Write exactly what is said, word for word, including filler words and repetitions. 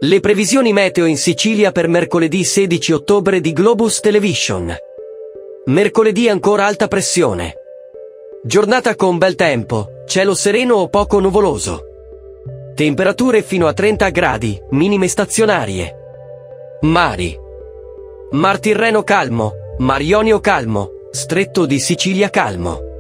Le previsioni meteo in Sicilia per mercoledì sedici ottobre di Globus Television. Mercoledì ancora alta pressione. Giornata con bel tempo, cielo sereno o poco nuvoloso. Temperature fino a trenta gradi, minime stazionarie. Mari. Mar Tirreno calmo, Mar Ionio calmo, Stretto di Sicilia calmo.